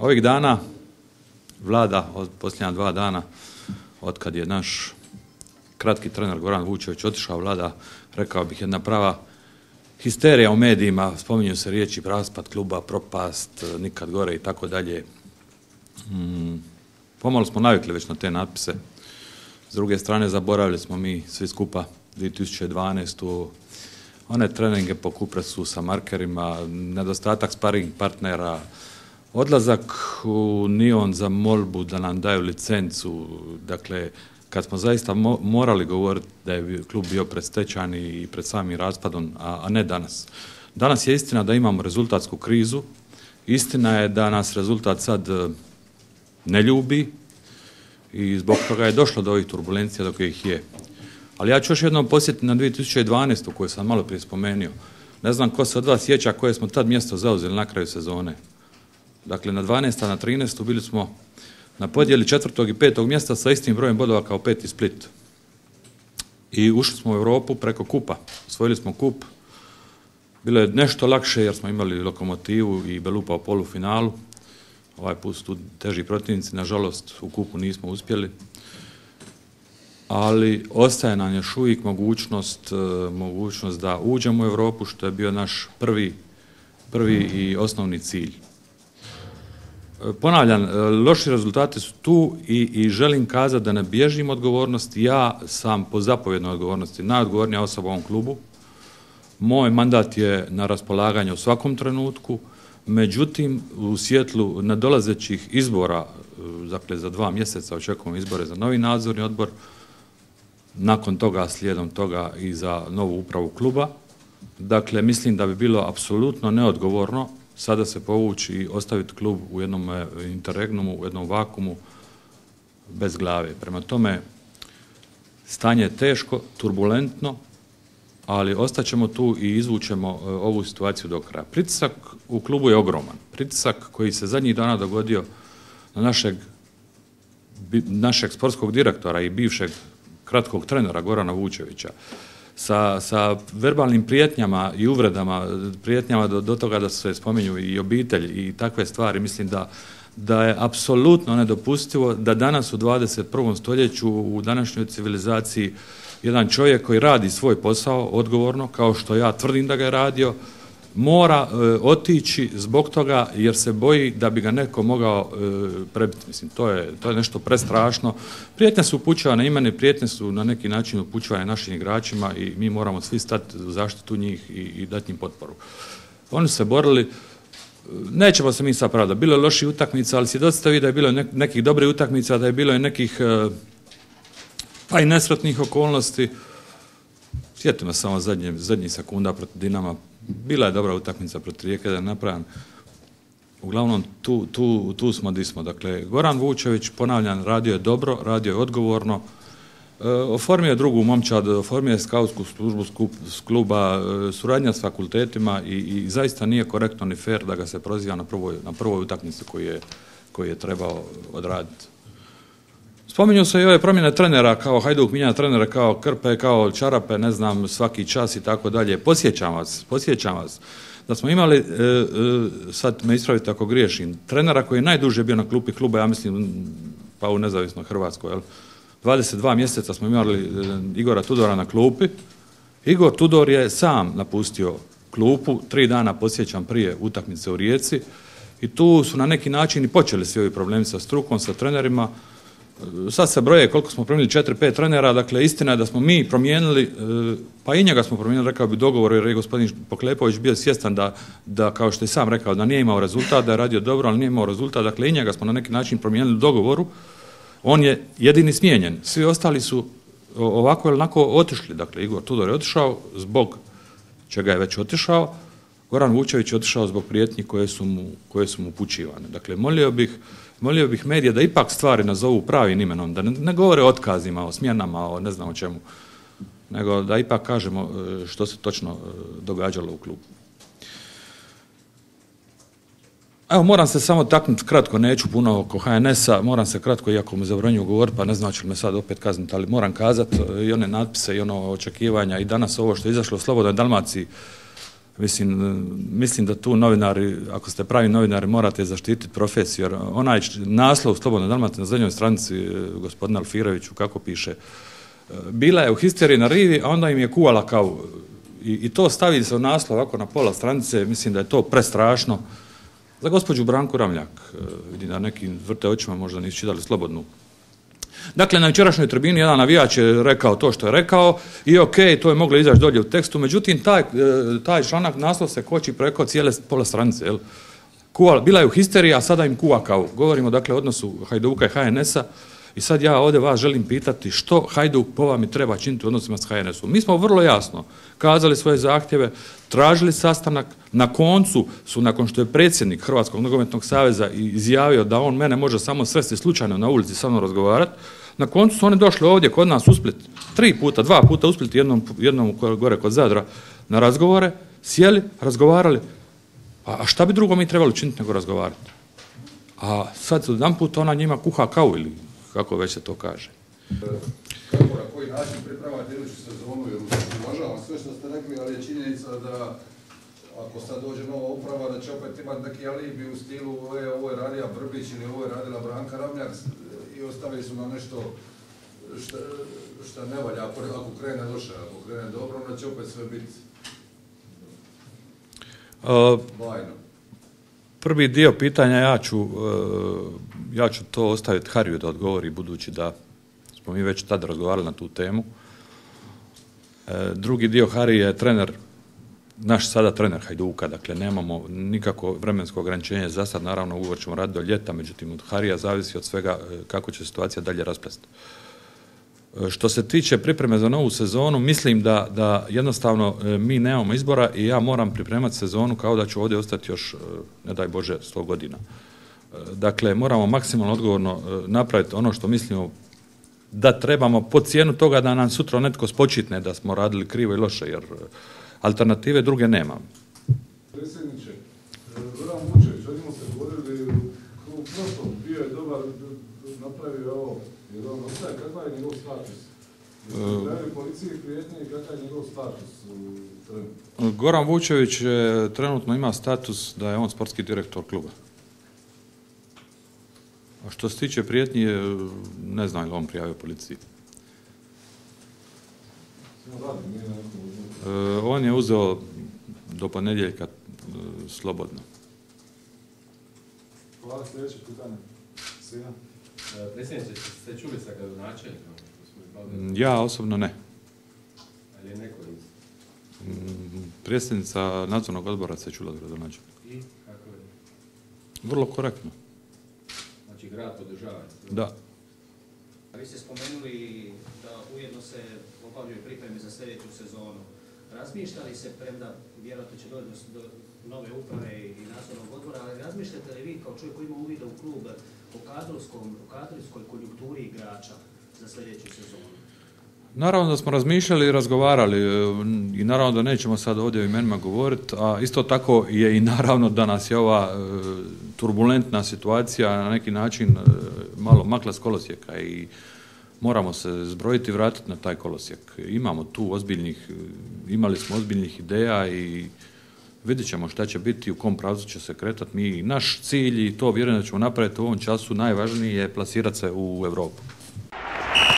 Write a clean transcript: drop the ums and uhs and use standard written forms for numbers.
Ovih dana vlada, od posljednja 2 dana, otkad je naš kratki trener Goran Vučević otišao, vlada, rekao bih, jedna prava histerija u medijima, spominju se riječi raspad kluba, propast, nikad gore i tako dalje. Pomalo smo navikli već na te natpise. S druge strane, zaboravili smo mi svi skupa 2012. one treninge po kupresu sa markerima, nedostatak sparing partnera, odlazak u Nion za molbu da nam daju licencu, dakle, kad smo zaista morali govoriti da je klub bio pred stečajem i pred samim raspadom, a ne danas. Danas je istina da imamo rezultatsku krizu, istina je da nas rezultat sad ne ljubi i zbog toga je došlo do ovih turbulencija do kojih je. Ali ja ću još jednom podsjetiti na 2012. koju sam malo prije spomenuo. Ne znam ko se od vas sjeća koje smo tad mjesto zauzeli na kraju sezone. Dakle, na 12. na 13. bili smo na podjeli 4. i 5. mjesta sa istim brojem bodova kao 5. Split. I ušli smo u Europu preko kupa. Osvojili smo kup. Bilo je nešto lakše jer smo imali Lokomotivu i Belupa u polufinalu. Ovaj put su tu teži protivnici. Nažalost, u kupu nismo uspjeli. Ali ostaje nam još uvijek mogućnost da uđemo u Europu, što je bio naš prvi i osnovni cilj. Ponavljam, loši rezultati su tu i želim kazati da ne bježim odgovornosti. Ja sam po zapovjednoj odgovornosti najodgovornija osoba u ovom klubu. Moj mandat je na raspolaganju u svakom trenutku, međutim, u svjetlu nadolazećih izbora, dakle za 2 mjeseca očekujemo izbore za novi nadzorni odbor, nakon toga, slijedom toga i za novu upravu kluba. Dakle, mislim da bi bilo apsolutno neodgovorno sada se povući i ostaviti klub u jednom interregnumu, u jednom vakumu bez glave. Prema tome, stanje je teško, turbulentno, ali ostaćemo tu i izvučemo ovu situaciju do kraja. Pritisak u klubu je ogroman. Pritisak koji se zadnjih dana dogodio na našeg sportskog direktora i bivšeg kratkog trenera Gorana Vučevića, sa verbalnim prijetnjama i uvredama, prijetnjama do toga da se spominju i obitelj i takve stvari, mislim da je apsolutno nedopustivo da danas u 21. stoljeću, u današnjoj civilizaciji, jedan čovjek koji radi svoj posao odgovorno, kao što ja tvrdim da ga je radio, mora otići zbog toga jer se boji da bi ga neko mogao prebiti. Mislim, to je nešto prestrašno. Prijetnje su upućivane i mene, prijetnje su na neki način upućivane našim igračima i mi moramo svi stati u zaštitu njih i dati im potporu. Oni su se borili, nećemo se mi sad pravdati, bilo je loših utakmica, ali svjedoci vi da je bilo nekih dobrih utakmica, da je bilo i nekih pa i nesretnih okolnosti. Sjetimo samo zadnjih sekunda protiv Dinama. Bila je dobra utakmica protiv Rijeke da je napravljen. Uglavnom, tu smo di smo. Dakle, Goran Vučević, ponavljam, radio je dobro, radio je odgovorno. Oformio je drugu momčad, oformio je skautsku službu s kluba, suradnja s fakultetima i zaista nije korektno ni fair da ga se proziva na prvoj utakmici koju je trebao odraditi. Spominju se i ove promjene trenera, kao Hajduk mijenja trenera, kao Krpe, kao Čarape, ne znam, svaki čas i tako dalje. Posjećam vas da smo imali, sad me ispravite ako griješim, trenera koji je najduže bio na klupi kluba, ja mislim, pa u nezavisnoj Hrvatskoj, 22 mjeseca smo imali Igora Tudora na klupi. Igor Tudor je sam napustio klupu, 3 dana posjećam prije utakmice u Rijeci i tu su na neki način i počeli svi ovi problemi sa strukom, sa trenerima. Sad se broje koliko smo promijenili, 4-5 trenera, dakle istina je da smo mi promijenili, pa i njega smo promijenili, rekao bi dogovor, jer je gospodin Poklepović bio svjestan da kao što je sam rekao, da nije imao rezultat, da je radio dobro, ali nije imao rezultat, dakle i njega smo na neki način promijenili u dogovoru, on je jedini smijenjen, svi ostali su ovako ili onako otišli, dakle Igor Tudor je otišao zbog čega je već otišao, Goran Vučević je otišao zbog prijetnji koje su mu upućivane. Dakle, molio bih medije da ipak stvari nazovu pravim imenom, da ne govore o otkazima, o smjenama, o ne znam o čemu, nego da ipak kažemo što se točno događalo u klubu. Evo, moram se samo taknuti kratko, neću puno oko HNS-a, moram se kratko, iako me zabranjuju govoriti, pa ne znam će me sad opet kazniti, ali moram kazati i one natpise i ono očekivanja i danas ovo što je izašlo u Slobodnoj Dalmaciji, Mislim da tu novinari, ako ste pravi novinari, morate zaštititi profesiju, jer onaj naslov Slobodne Dalmacije na zadnjoj stranici gospodina Alfireviću, kako piše, bila je u histeriji na rivi, a onda im je kuvala kavu. I to stavi se u naslov ovako na pola stranice, mislim da je to prestrašno. Za gospođu Branku Ramljak, vidim da neki vrte očima, možda nisu čitali Slobodnu. Dakle, na jučerašnjoj tribini jedan navijač je rekao to što je rekao i ok, to je moglo izaći dolje u tekstu, međutim, taj članak, naslov se koči preko cijele pola stranice. Bila je u histeriji, a sada im kuva kavu. Govorimo, dakle, o odnosu Hajduka i HNS-a i sad ja ovdje vas želim pitati što Hajduk po vama treba činiti u odnosima s HNS-om. Mi smo vrlo jasno kazali svoje zahtjeve, tražili sastanak, na koncu su, nakon što je predsjednik Hrvatskog nogometnog saveza izjavio da on mene može samo sresti slučajno na ulici sa mnom razgovarati, na koncu su oni došli ovdje kod nas u Split, 2 puta u Split, jednom gore kod Zadra na razgovore, sjeli, razgovarali, a šta bi drugo mi trebali činiti nego razgovarati? A sad jedanput ona njima kuha kavu ili kako već se to kaže. Kako, na koji način pripremate iduću sezonu, jer uvažavam sve što ste rekli, ali je činjenica da ako sad dođe nova uprava, da će opet imati neki alibi u stilu ovo je radila Brbić ili ovo je radila Branka Ramljak i ostavili su nam nešto što ne valja, ako krene loše, ako krene dobro, onda će opet sve biti bajno. Prvi dio pitanja ja ću to ostaviti Hariju da odgovori, budući da smo mi već tada razgovarali na tu temu. Drugi dio, Hari je trener, naš sada trener Hajduka, dakle nemamo nikako vremensko ograničenje za sad, naravno ugovor ćemo raditi do ljeta, međutim od Harija zavisi od svega kako će situacija dalje rasplesti. Što se tiče pripreme za novu sezonu, mislim da jednostavno mi nemamo izbora i ja moram pripremati sezonu kao da ću ovdje ostati još, ne daj Bože, 100 godina. Dakle, moramo maksimalno odgovorno napraviti ono što mislimo da trebamo po cijenu toga da nam sutra netko spočitne da smo radili krivo i loše, jer alternative druge nemamo. Predsjedniče, Goran Vučević, odimo se govorili u prošlom, bio je dobar, napravio ovo, jer on ostaje, kakav je njegov status? Pravi policiji prijetnje i kakav je njegov status trenutno? Goran Vučević trenutno ima status da je on sportski direktor kluba. A što se tiče prijetnji, ne znam li on prijavio policiji. On je uzeo do ponedjeljka slobodno. Hvala, sljedeće pitanje. Sina. Predsjedniče, ste čuli sa gradonačelnikom? Ja osobno ne. Ali je neko iz? Predsjednica nadzornog odbora se čula s gradonačelnikom. I kako je? Vrlo korektno. Znači grad podržava? Da. Vi ste spomenuli da ujedno se obavljaju pripreme za sljedeću sezonu. Razmišlja li se, premda vjerojatno će doći do nove uprave i nadzornog odbora, ali razmišljate li vi kao čovjek koji ima uvida u klub o kadrovskoj konjunkturi igrača za sljedeću sezonu? Naravno da smo razmišljali i razgovarali i naravno da nećemo sad ovdje o imenima govoriti, a isto tako je i naravno da nas je ova turbulentna situacija na neki način malo makla s kolosijeka i moramo se zbrojiti i vratiti na taj kolosijek. Imali smo ozbiljnih ideja i vidjet ćemo šta će biti, u kom pravcu će se kretati. Naš cilj, i to vjerujem da ćemo napraviti u ovom času, najvažnije je plasirati se u Europu.